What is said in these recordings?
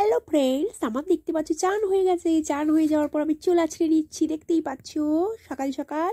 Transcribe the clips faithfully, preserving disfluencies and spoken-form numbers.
Hello friends, আমার দেখতে পাচ্ছ চান হয়ে গেছে। চান হয়ে যাওয়ার পর আমি চুল আছড়ে নিচ্ছি, দেখতেই পাচ্ছ সকাল সকাল।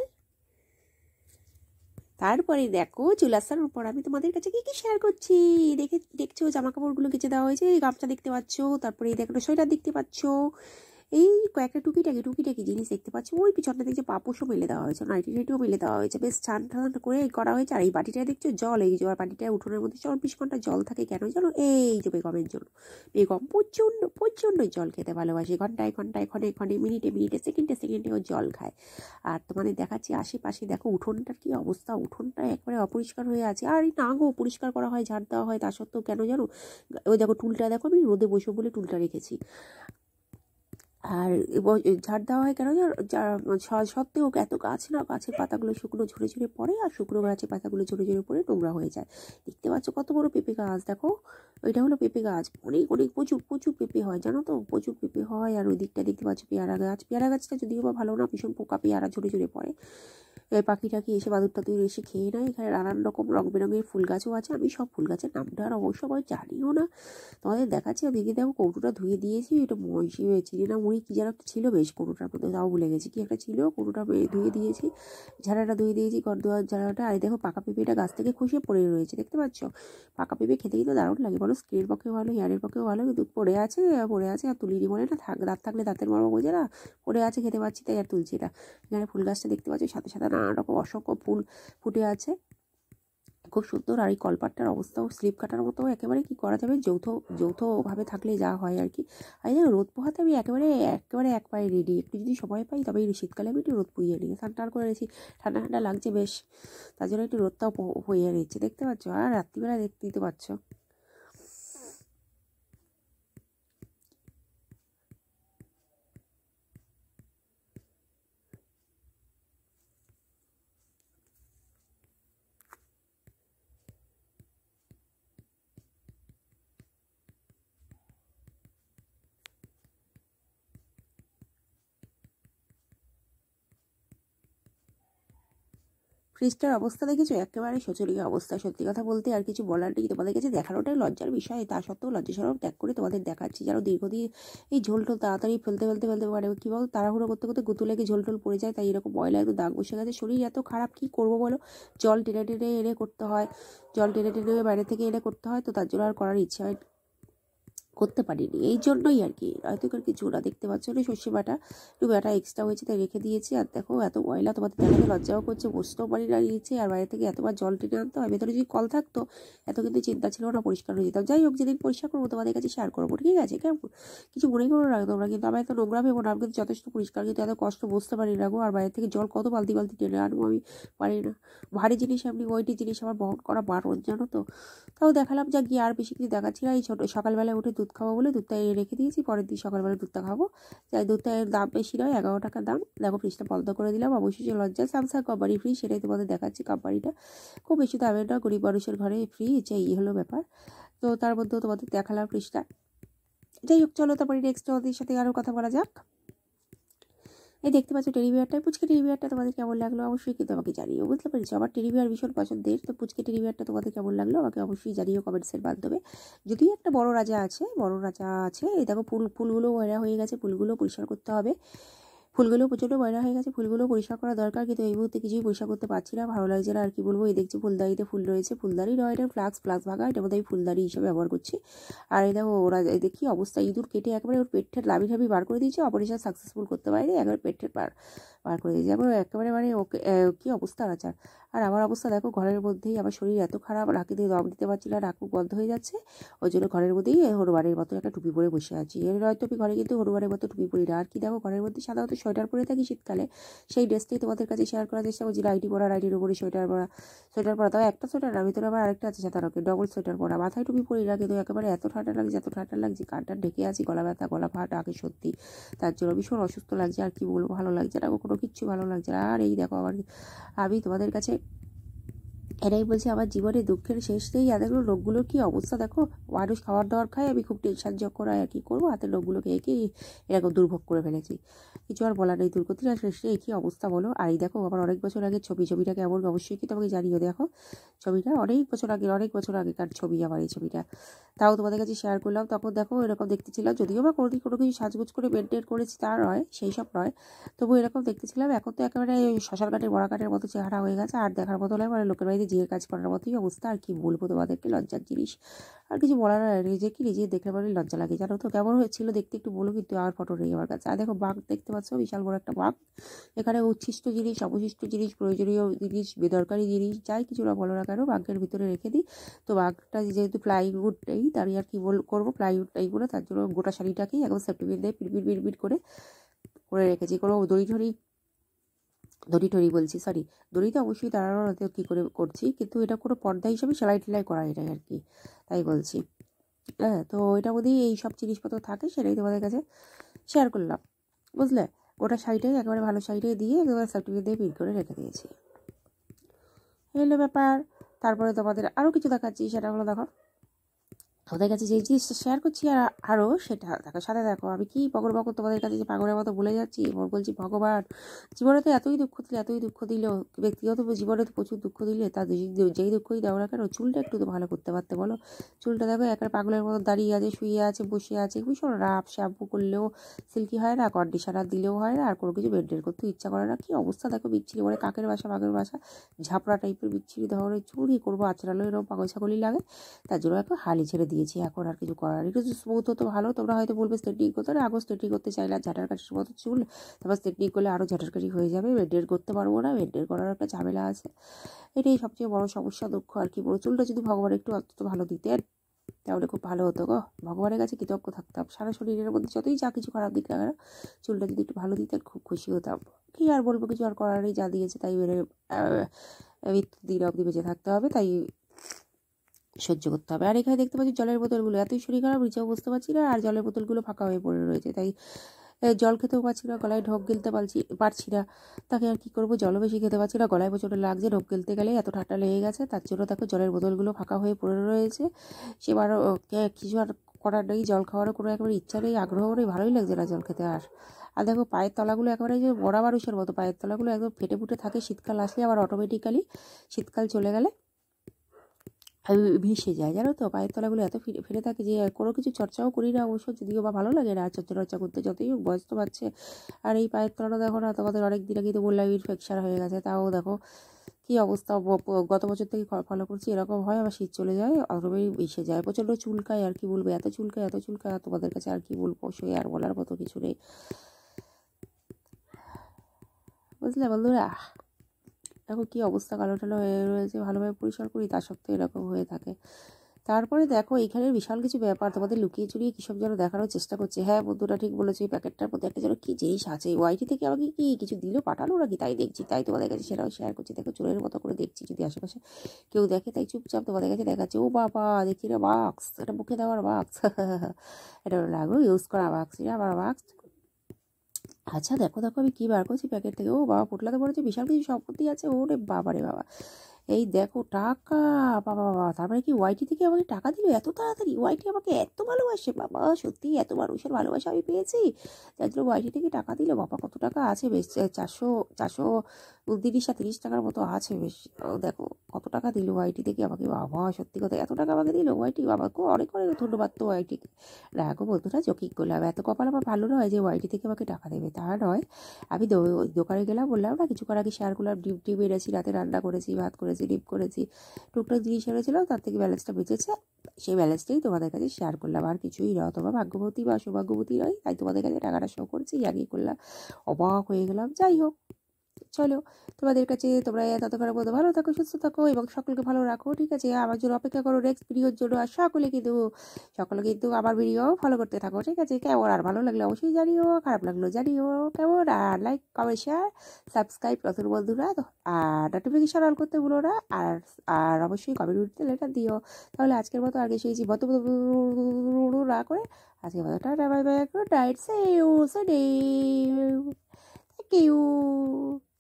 তারপরে দেখো চুল আসানোর পর আমি তোমাদের কাছে কি কি শেয়ার করছি। দেখে দেখছো জামা কাপড়গুলো কেচে দেওয়া হয়েছে, গামছা দেখতে পাচ্ছ, তারপরে দেখো সোয়েটার দেখতে পাচ্ছ, এই কয়েকটা টুকিটাকি টুকিটাকি জিনিস দেখতে পাচ্ছ। ওই পিছনটা দেখছো পাপোশও মেলে দেওয়া হয়েছে, নাইটি নাইটিও মেলে দেওয়া হয়েছে, বেশ ছান টান করে করা হয়েছে। আর এই বাটিটা দেখছো জল, এই জল বাটিটা উঠোনের মধ্যে চব্বিশ ঘন্টা জল থাকে কেন জানো? এই যে বেগমের জন্য। বেগম প্রচণ্ড প্রচণ্ড জল খেতে ভালোবাসে, ঘন্টায় ঘন্টায় ক্ষণে ক্ষণে মিনিটে মিনিটে সেকেন্ডে সেকেন্ডে ও জল খায়। আর তোমাদের দেখাচ্ছি আশেপাশে দেখো উঠোনটার কি অবস্থা। উঠোনটা একবারে অপরিষ্কার হয়ে আছে। আর না গো, পরিষ্কার করা হয়, ঝাড় দেওয়া হয়, তা সত্ত্বেও কেন জানো? ওই দেখো টুলটা দেখো, আমি রোদে বসে বলে টুলটা রেখেছি। আর ঝাড় দেওয়া হয় কেন সত্ত্বেও এত গাছ না, গাছের পাতাগুলো শুকনো ঝরে ঝরে পড়ে, আর শুকনো গাছের পাতাগুলো ঝরে ঝরে পড়ে নোংরা হয়ে যায়। দেখতে পাচ্ছ কত বড় পেঁপে গাছ, দেখো ওইটা হলো পেঁপে গাছ। অনেক অনেক প্রচুর প্রচুর পেঁপে হয় জানো তো, প্রচুর পেঁপে হয়। আর ওই দিকটা দেখতে পাচ্ছ পেয়ারা গাছ। পেয়ারা গাছটা যদিও বা ভালো না, ভীষণ পোকা, পেয়ারা ঝরে ঝরে পড়ে। পাখি টাকি এসে বাদুর টাদুর এসে খেয়ে নেয়। এখানে নানান রকম রং বেরঙের ফুল গাছও আছে, আমি সব ফুল গাছের নামটা আর অবশ্য আমি জানিও না। তোমাদের দেখাচ্ছি। ওদিকে দেখো কৌটোটা ধুয়ে দিয়েছি, এটা চিনি না মুড়ি কী যেন একটা ছিল বেশ কৌটোটার মধ্যে, তাও ভুলে গেছি কি একটা ছিল। কৌটোটা ধুয়ে দিয়েছি, ঝাড়াটা ধুয়ে দিয়েছি, ঘর ধোয়ার ঝাড়াটা। আর দেখো পাকা পেঁপেটা গাছ থেকে খসে পড়ে রয়েছে, দেখতে পাচ্ছ। পাকা পেঁপে খেতে কিন্তু দারুণ লাগে, বলো স্কিনের পক্ষেও ভালো, হেয়ারের পক্ষেও ভালো। কিন্তু পড়ে আছে পড়ে আছে আর তুলিনি বলে না, থাক দাঁত থাকলে দাঁতের মর্ম বোঝে না, পড়ে আছে খেতে পাচ্ছি তাই আর তুলছি না। এখানে ফুল গাছটা দেখতে পাচ্ছি, সাথে সাথে নানান রকম অসংখ্য ফুল ফুটে আছে, খুব সুন্দর। আর এই কলপাটটার অবস্থাও স্লিপ কাটার মতো, একেবারে কি করা যাবে, যৌথ যৌথভাবে থাকলে যা হয় আর কি। আর এই রোদ পোহাতে আমি একেবারে একেবারে এক পায়ে রেডি। একটু যদি সময় পাই তবে এই শীতকালে আমি একটু রোদ পুইয়ে নিই, স্নান টান করে নিয়েছি, ঠান্ডা ঠান্ডা লাগছে বেশ, তার জন্য একটু রোদটাও পুইয়ে নিচ্ছি, দেখতে পাচ্ছ। আর রাত্রিবেলা দেখতে দিতে পারছো। ফ্রিজটার অবস্থা দেখেছো, একেবারে শোচনীয় অবস্থা। সত্যি কথা বলতে আর কিছু বলার নেই, তোমাদের কাছে দেখানোটাই লজ্জার বিষয়। তা সত্ত্বেও লজ্জা সরব ত্যাগ করে তোমাদের দেখাচ্ছি। যেন দীর্ঘদিন এই ঝোল টোল তাড়াতাড়ি ফেলতে ফেলতে ফেলতে পারে, কী বল, তাড়াহুড়ো করতে করতে গুতু লেগে ঝোল টোল পড়ে যায়, তাই এরকম ময়লা একটু দাগ বসে গেছে। শরীর এত খারাপ, কি করবো বলো। জল টেনে টেনে এনে করতে হয়, জল টেনে টেনে বাইরে থেকে এনে করতে হয়, তো তার জন্য আর করার ইচ্ছা হয় করতে পারিনি, এই জন্যই আর কি। হয়তো কিছু না, দেখতে পাচ্ছ না সর্ষে বাটা, একটু বাটা এক্সট্রা হয়েছে তাই রেখে দিয়েছি। আর দেখো এত ময়লা, তোমাদের দেখাতে লজ্জাও করছে, বসতেও পারি না নিয়েছে। আর বাইরে থেকে এতবার জল টেনে আনতে হয়। ভেতরে যদি কল থাকতো এত কিন্তু চিন্তা ছিল না, পরিষ্কার হয়ে যেতাম। যাই হোক, যেদিন পরিষ্কার করবো তোমাদের কাছে শেয়ার করবো, ঠিক আছে? কেমন, কিছু মনে করো না তোমরা, কিন্তু আমার এত নোংরা ভেবো না, আমি কিন্তু যথেষ্ট পরিষ্কার, কিন্তু এত কষ্ট বুঝতে পারি না গো। আর বাইরে থেকে জল কত বালতি বালতি টেনে আনবো, আমি পারি না। ভারী জিনিস, এমনি ওয়েটি জিনিস আমার বহন করা বারণ, জানো তো। তাও দেখালাম যা গিয়ে, আর বেশি কিছু দেখাচ্ছি না। এই ছোটো সকালবেলায় উঠে দুধ খাবো বলে দুধটা রেখে দিয়েছি, পরের দিন সকালবেলা দুধটা খাবো। তাই দুধটা দাম বেশি নয়, এগারো টাকা দাম। দেখো ফ্রিজটা বন্ধ করে দিলাম, অবশ্যই লজ্জা। স্যামসাং কোম্পানি ফ্রিজ, সেটাই তোমাদের দেখাচ্ছি। কোম্পানিটা খুব বেশি দামের না, গরিব মানুষের ঘরে ফ্রিজ, এই হলো ব্যাপার। তো তার মধ্যেও তোমাদের দেখালাম ফ্রিজটা। যাই হোক, চলো তারপরে নেক্সট ওদের সাথে আরও কথা বলা যাক। এই দেখতে পাচ্ছ টেডি বিয়ারটা, পুচকে টেডি বিয়ারটা তোমাদের কেমন লাগলো অবশ্যই কিন্তু আমাকে জানিও, বুঝতে পেরেছো? আমার টেডি বিয়ার ভীষণ পছন্দের, তো পুচকে টেডি বিয়ারটা তোমাদের কেমন লাগলো আমাকে অবশ্যই জানিও কমেন্টসের মাধ্যমে। যদিও একটা বড় রাজা আছে, বড় রাজা আছে, এই দেখো ফুল ফুলগুলো ময়লা হয়ে গেছে, ফুলগুলো পরিষ্কার করতে হবে। ফুলগুলো প্রচণ্ড ময়লা হয়ে গেছে, ফুলগুলো পরিষ্কার করা দরকার, কিন্তু এই মুহূর্তে কিছুই পরিষ্কার করতে পারছি না, ভালো লাগছে না। আর কি বলবো, এই দেখছি ফুলদানিতে ফুল রয়েছে, ফুলদানি নয়, এটা ফ্লাক্স ফ্লাক্স ভাঙা, এটার মধ্যে আমি ফুলদানি হিসেবে ব্যবহার করছি। আর এই দেখো ওরা দেখি অবস্থা, ইঁদুর কেটে একবারে ওর পেটের লাভি ঠাবি বার করে দিয়েছে, অপারেশন সাকসেসফুল করতে পারিনি, একবার পেটের বার বার করে দিয়েছে, একবার একেবারে মানে ওকে কী অবস্থা আছে। আর আমার অবস্থা দেখো, ঘরের মধ্যেই আমার শরীর এত খারাপ, নাকে দিয়ে দম দিতে পারছি না, নাক বন্ধ হয়ে যাচ্ছে, ওই জন্য ঘরের মধ্যেই হনুমানের মতো একটা টুপি পরে বসে আছি। এর হয়তো আমি ঘরে কিন্তু হনুমানের মতো টুপি পরি না। আর কি দেখো, ঘরের মধ্যে সাধারণত সোয়েটার পরে থাকি শীতকালে, সেই ড্রেসটাই তোমাদের কাছে শেয়ার করার চেষ্টা করছি। নাইটি পরা, নাইটির উপরে সোয়েটার পরা, সোয়েটার পরা, তাও একটা সোয়েটার না, ভিতরে আবার আরেকটা আছে সাদা রঙের, ডবল সোয়েটার পরা, মাথায় টুপি পরি না, কিন্তু একেবারে এত ঠান্ডা লাগছে, এত ঠান্ডা লাগছে, কানটা ঢেকে আছি, গলা ব্যথা, গলা ফাটা আগে সত্যি, তার জন্য ভীষণ অসুস্থ লাগছে। আর কি বলবো, ভালো লাগছে না, কোনো কিচ্ছু ভালো লাগছে না। আর এই দেখো আবার আমি তোমাদের কাছে এটাই বলছি আমার জীবনে দুঃখের শেষ নেই। আর দেখো লোকগুলোর কী অবস্থা, দেখো মানুষ খাবার দাবার খায়, আমি খুব টেনশন যোগ করা আর কী করবো, হাতের লোকগুলো খেয়ে কি এরকম দুর্ভোগ করে ফেলেছি, কিছু আর বলার নেই। দুর্গতির আর শেষ নেই, কী অবস্থা বলো। আর এই দেখো আমার অনেক বছর আগে ছবি, ছবিটা কেমন অবশ্যই কি তোমাকে জানিও। দেখো ছবিটা অনেক বছর আগে, অনেক বছর আগেকার ছবি আমার এই ছবিটা, তাও তোমাদের কাছে শেয়ার করলাম। তখন দেখো এরকম দেখতেছিলাম, যদিও বা কোনোদিন কোনো কিছু সাজগোজ করে মেনটেন করেছি তা নয়, সেই সব নয়, তবু এরকম দেখতেছিলাম। এখন তো একেবারে শ্মশান কাঠের বড়া কাঠের মতো চেহারা হয়ে গেছে, আর দেখার মতো নয়, মানে লোকের বাড়িতে জিয়ে কাজ করার মতোই অবস্থা। আর কি বলবো তোমাদেরকে, লজ্জার জিনিস, আর কিছু বলার নয়। নিজে কি নিজে দেখলে পরে লজ্জা লাগে, জানো তো। কেমন হয়েছিল দেখতে একটু বলো, কিন্তু আর ফটো নেই আমার কাছে। আর দেখো বাঘ দেখতে পাচ্ছ, বিশাল বড় একটা বাঘ। এখানে উচ্ছিষ্ট জিনিস, অবশিষ্ট জিনিস, প্রয়োজনীয় জিনিস, বেদরকারি জিনিস, যাই কিছু না বলো না কেন বাঘের ভিতরে রেখে দিই। তো বাঘটা যেহেতু প্লাইউড নেই, তার আর কি বল করবো, প্লাইউড নেই বলে তার জন্য গোটা শাড়িটাকেই একদম সেফটিপিন দিয়ে পিড়পিড় পিড়পিড় করে করে রেখেছি। কোনো দড়ি ঠড়ি দড়ি টড়ি বলছি সরি দড়ি তো অবশ্যই দাঁড়ানোর হাতে কী করে করছি, কিন্তু এটা কোনো পর্দা হিসাবে সেলাই টেলাই করা, এটাই আর কি, তাই বলছি। হ্যাঁ, তো এটা বোধহয় এই সব জিনিসপত্র থাকে, সেটাই তোমাদের কাছে শেয়ার করলাম, বুঝলে। গোটা শাড়িটাই একেবারে ভালো শাড়িটাই দিয়ে একেবারে সার্টিফিকেট দিয়ে প্রিন্ট করে রেখে দিয়েছি, এলো ব্যাপার। তারপরে তোমাদের আরও কিছু দেখাচ্ছি, সেটা হলো দেখো তোমাদের কাছে যে জিনিসটা শেয়ার করছি আর আরও সেটা দেখো, সাথে দেখো আমি কি পকর পকর তোমাদের কাছে যে পাগলের মতো বলে যাচ্ছি। এবং বলছি ভগবান জীবনে তো এতই দুঃখ দিলে, এতই দুঃখ দিল, ব্যক্তিগত জীবনে তো প্রচুর দুঃখ দিলে, তার যেই দুঃখই দাও না কেন চুলটা একটু তো ভালো করতে পারতে বলো। চুলটা দেখো একটা পাগলের মতো দাঁড়িয়ে আছে, শুয়ে আছে, বসে আছে, ভীষণ রাফ, শ্যাম্পু করলেও সিল্কি হয় না, কন্ডিশনার দিলেও হয় না, আর কোনো কিছু মেনটেন করতে ইচ্ছা করে না। কি অবস্থা দেখো, বিচ্ছিরি মানে কাকের বাসা বাঘের বাসা, ঝাপড়া টাইপের বিচ্ছিরি ধরনের চুল। কী করবো, আচরালো এরকম পাগল ছাগলই লাগে, তার জন্য এখন হালি ছেড়ে দিয়েছি। এখন আর কিছু করার, একটু স্মুথ হতো ভালো। তোমরা হয়তো বলবে স্ট্রেটনিং করতে, না আগো স্ট্রেটনিং করতে চাইলে ঝাঁটার কাঠির মতো চুল, তারপর স্ট্রেটনিং করলে আরও ঝাঁটার কাঠি হয়ে যাবে, মেনটেন করতে পারবো না, মেনটেন করার একটা ঝামেলা আছে, এটাই সবচেয়ে বড় সমস্যা, দুঃখ আর কি বড়। চুলটা যদি ভগবান একটু অন্তত ভালো দিতেন তাহলে খুব ভালো হতো গো, ভগবানের কাছে কৃতজ্ঞ থাকতাম। সারা শরীরের মধ্যে যতই যা কিছু খারাপ দিক না কেন চুলটা যদি একটু ভালো দিতেন খুব খুশি হতাম। কী আর বলবো, কিছু আর করার নেই, যা দিয়েছে তাই বেড়ে মৃত্যু দিন অবধি বেঁচে থাকতে হবে, তাই সহ্য করতে হবে। আর এখানে দেখতে পাচ্ছি জলের বোতলগুলো, এতই শরীর খারাপ নিচেও বুঝতে পারছি না, আর জলের বোতলগুলো ফাঁকা হয়ে পড়ে রয়েছে, তাই জল খেতেও পারছি না, গলায় ঢোক গিলতে পারছি পারছি না, তাকে আর কী করবো। জলও বেশি খেতে পারছি না, গলায় প্রচণ্ড লাগছে, ঢোক গিলতে গেলে এত ঠান্ডা লেগে গেছে, তার জন্য দেখো জলের বোতলগুলো ফাঁকা হয়ে পড়ে রয়েছে। সেবারও কিছু আর করার নেই, জল খাওয়ারও কোনো একেবারে ইচ্ছা নেই, আগ্রহ নেই, ভালোই লাগছে না জল খেতে আর। আর দেখো পায়ের তলাগুলো একেবারে যে বড়া মানুষের মতো, পায়ের তলাগুলো একদম ফেটে ফুটে থাকে, শীতকাল আসলে আবার অটোমেটিক্যালি শীতকাল চলে গেলে ভেসে যায়, জানো তো। পায়ের তলাগুলো এত ফিরে ফিরে থাকে যে কোনো কিছু চর্চাও করি না অবশ্য, যদিও বা ভালো লাগে না চর্চা টর্চা করতে, যতই হোক বয়স তো পাচ্ছে। আর এই পায়ের তলাটা দেখো না, তোমাদের অনেক দিন আগে তো বললাম ইনফেকশন হয়ে গেছে, তাও দেখো কী অবস্থা। গত বছর থেকে ফলো করছি, এরকম হয়, আবার শীত চলে যায় অটোমেটিক ভেসে যায়, প্রচণ্ড চুলকায়, আর কি বলবো, এত চুলকায় এত চুলকায় তোমাদের কাছে আর কি বলবো, সে আর বলার মতো কিছু নেই, বুঝলে বন্ধুরা। দেখো কী অবস্থা, কালো টালো হয়ে রয়েছে, ভালোভাবে পরিষ্কার করি তা সত্ত্বেও এরকম হয়ে থাকে। তারপরে দেখো এখানে বিশাল কিছু ব্যাপার তোমাদের লুকিয়ে চুরিয়ে কীসব যেন দেখানোর চেষ্টা করছে। হ্যাঁ বন্ধুরা ঠিক বলেছে, এই প্যাকেটটার মধ্যে একটা যেন কী জিনিস আছে, ওয়াইটি থেকে আমাকে কি কিছু দিল পাঠালো নাকি, তাই দেখছি, তাই তোমাদের কাছে সেটাও শেয়ার করছি। দেখো চোরের মতো করে দেখছি, যদি আশেপাশে কেউ দেখে তাই চুপচাপ তোমাদের কাছে দেখাচ্ছে। ও বাবা দেখছি না বাক্স, এটা মুখে দেওয়ার বাক্স, এটা লাগো ইউজ করা বাক্স, এটা আবার বাক্স। আচ্ছা দেখো দেখো আমি কী বার করছি প্যাকেট থেকে, ও বাবা পোটলাতে পড়েছে, বিশাল কিছু সম্পত্তি আছে, ওরে বাবা রে বাবা, এই দেখো টাকা, বাবা বাবা, তারপরে কি ওয়াইটি থেকে আমাকে টাকা দিল এত তাড়াতাড়ি, ওয়াইটি আমাকে এত ভালোবাসে, বাবা সত্যি এত মানুষের ভালোবাসা আমি পেয়েছি, যার জন্য ওয়াইটি থেকে টাকা দিল। বাবা কত টাকা আছে, বেশ চারশো চারশো উনত্রিশ আর তিরিশ টাকার মতো আছে, বেশ দেখো কত টাকা দিল ওয়াইটি থেকে আমাকে, বাবা সত্যি কথা এত টাকা আমাকে দিল ওয়াইটি, বাবা খুব অনেক অনেক ধন্যবাদ তো ওয়াইটিকে। রাখো বন্ধুরা জোকিং করলাম, এত কপাল আমার ভালো নয় যে ওয়াইটি থেকে আমাকে টাকা দেবে, তা নয়। আমি দোকানে গেলাম, বললাম না কিছুক্ষণ আগে শেয়ার করলাম, ডিম টিম এনেছি, রাতে রান্না করেছি, ভাত করেছি, ডিম করেছি, টুকটাক জিনিস এনেছিলাম, তার থেকে ব্যালেন্সটা বেঁচেছে, সেই ব্যালেন্সটাই তোমাদের কাছে শেয়ার করলাম, আর কিছুই নয়। তোমরা ভাগ্যবতী বা সৌভাগ্যবতী নয়, তাই তোমাদের কাছে টাকাটা শো করছি, আগেই করলাম, অবাক হয়ে গেলাম। যাই হোক চলো, তোমাদের কাছে তোমরা ততক্ষণের মধ্যে ভালো থাকো, সুস্থ থাকো এবং সকলকে ভালো রাখো, ঠিক আছে। আমার জন্য অপেক্ষা করো নেক্সট ভিডিওর জন্য, আর সকলে কিন্তু সকলে কিন্তু আমার ভিডিও ফলো করতে থাকো, ঠিক আছে। কেমন, আর ভালো লাগলে অবশ্যই জানিও, খারাপ লাগলো জানিও কেমন, আর লাইক কমেন্ট শেয়ার সাবস্ক্রাইব নতুন বন্ধুরা, আর নোটিফিকেশন অন করতে ভুলো না, আর আর অবশ্যই কমেন্ট উঠতে লেটার দিও। তাহলে আজকের মতো আগে সেই জীবত না করে আজকের মতো tata bye bye, good night, see you, see you, thank you.